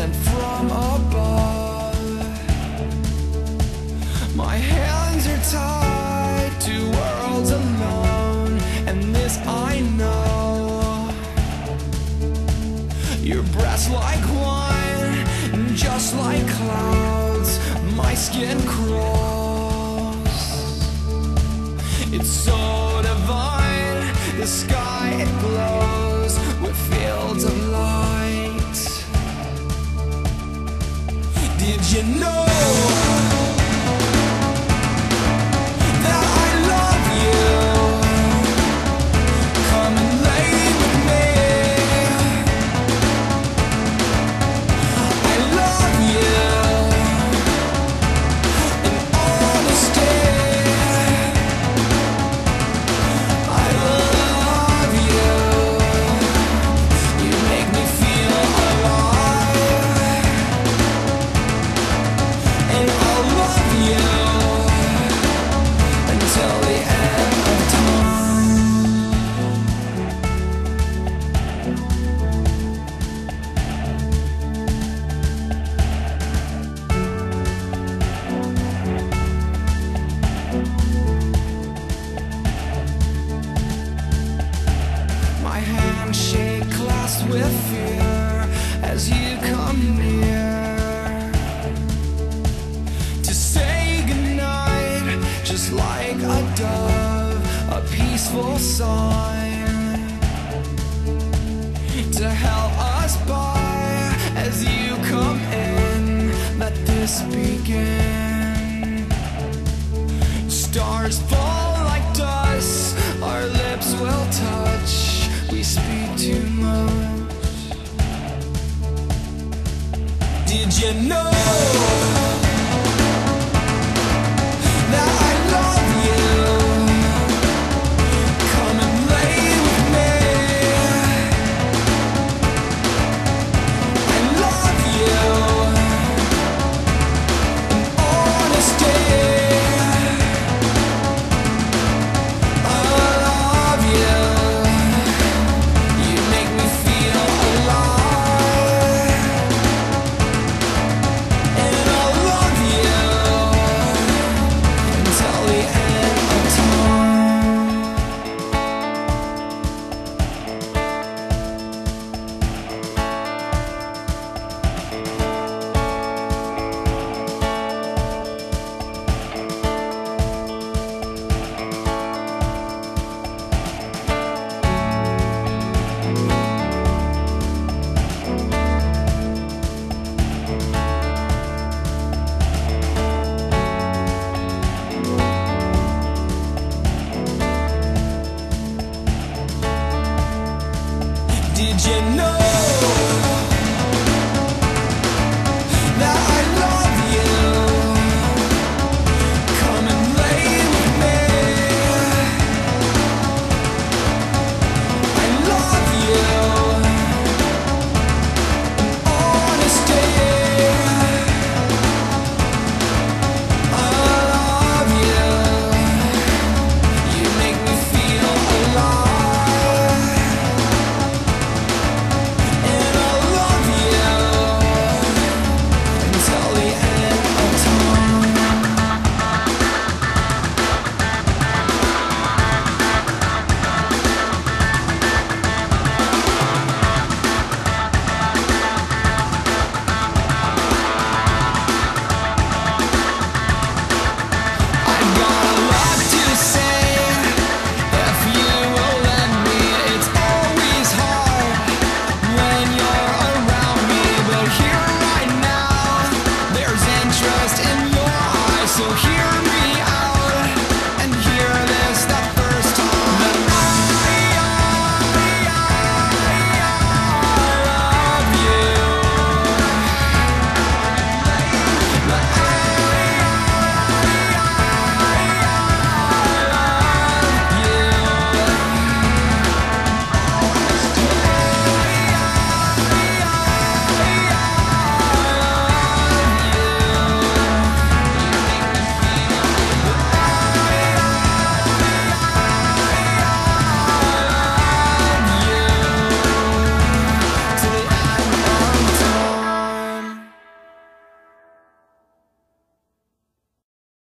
sent from above. My hands are tied to worlds alone, and this I know. Your breath's like wine, just like clouds, my skin crawls. It's so divine, the sky it glows with fields of light. Did you know that I love you? Come and lay with me. I love you in honesty. I love you. You make me feel alive. And I'll love you until the end of time. My handshake clasped with fear as you come near to say goodnight, just like a dove, a peaceful sign to help us by as you come in. Let this begin. Stars fall like dust, our lips will touch. We speak too much. Did you know